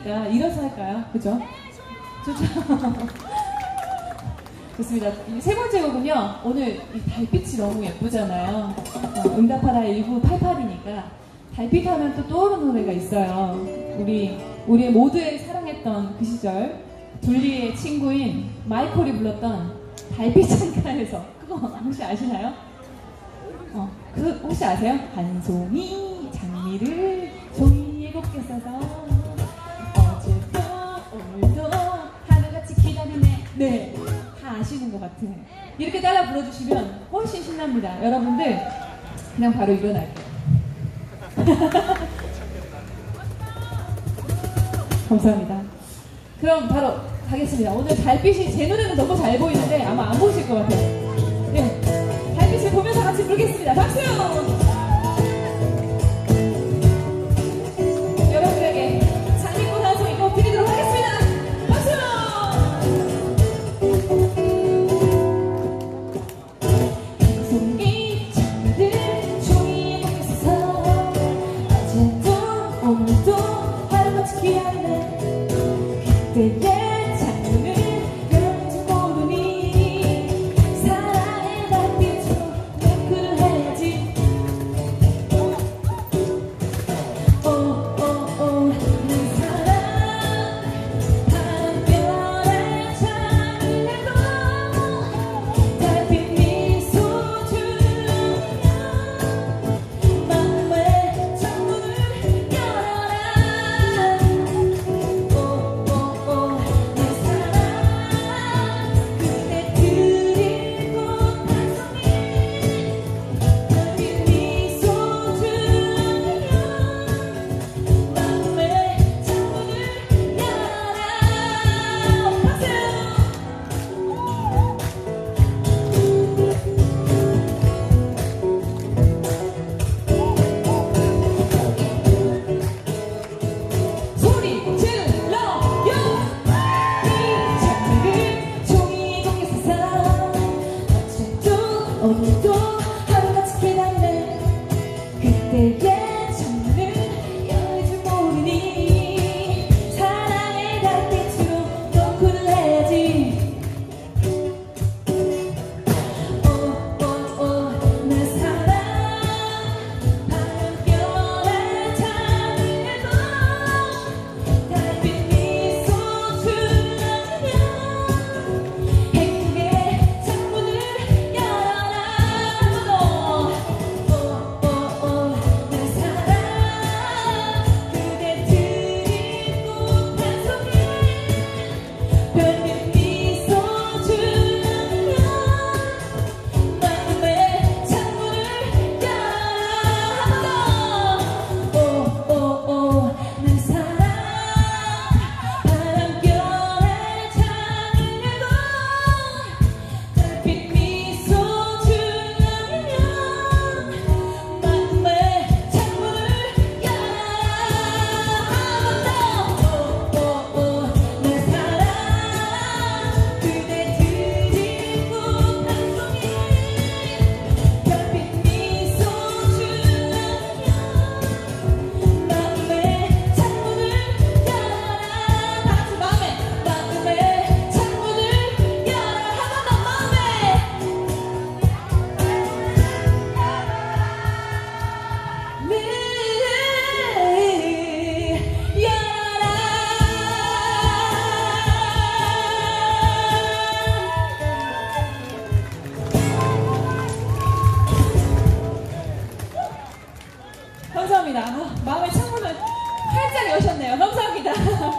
일어서 할까요? 그죠? 좋죠? 좋습니다. 세 번째 곡은요, 오늘 이 달빛이 너무 예쁘잖아요. 응답하라 1988이니까 달빛 하면 또 떠오르는 노래가 있어요. 우리 모두의 사랑했던 그 시절 둘리의 친구인 마이콜이 불렀던 달빛 창가에서, 그거 혹시 아시나요? 혹시 아세요? 한 송이 장미를 종이에 곱게 싸서 어제도 오늘도 하루같이 기다리네. 네, 다 아시는 것 같은. 이렇게 따라 불러주시면 훨씬 신납니다. 여러분들 그냥 바로 일어날게요. 감사합니다. 그럼 바로 가겠습니다. 오늘 달빛이, 제 노래는 너무 잘 보이는데 아마 안 보실 것 같아요. 네, 달빛을 보면서 같이 부르겠습니다. 박수! 여러분들에게 장미꽃 한 송이 꼭 드리도록 하겠습니다. 박수! 한 송이 장미를 종이에 곱게 싸서 어제도 오늘도 하루같이 기다리네. 그때의 창문을 열지 모르니 사랑의 달빛으로 노크를 해야지. 오오오 내 사랑 밤별에 잠을 내고 달빛 미소 주며 마음의 창문을 열어라. 오오오 내 사랑 그대 드릴 꽃 한 송이 달빛 미소 주며 마음의 창문을 열어라. 박수! 소리 질러요! 이 장미를 종이에 곱게 싸서 어제도 오늘도 하루같이 기다리네. 그때의 창문을 열줄 모르니 사랑의 달빛으로 노크를 해야지. 오오오 내 사랑 밤별에 잠을 내고 달빛 미소 주며 행복의 창문을 열어라. 한 번 더. 오오오 내 사랑 그대 드릴 꽃 한 송이 별빛 미소 주며 마음의 창문을 열어라. 한 번 더. 오오오 내 사랑 바람결에 잠을 내고 달빛 미소 주며 마음의 창문을 열어라. 한 번 더. 오오오 내 사랑 그대 드릴 꽃 한 송이 별빛 미소 주며 마음의 창문을 열어라. 다 같이 마음의 창문을 열어라. 한 번 더. 마음의 감사합니다. 마음의 창문을 활짝 여셨네요. 감사합니다.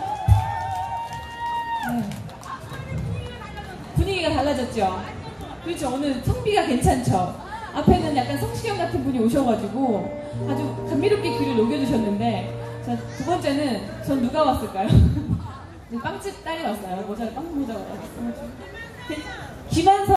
네. 분위기가 달라졌죠? 그렇죠. 오늘 성비가 괜찮죠? 앞에는 약간 성시경 같은 분이 오셔가지고 아주 감미롭게 귀를 녹여주셨는데, 자, 두 번째는 전 누가 왔을까요? 빵집 딸이 왔어요. 빵 모자가 왔어요. 김한선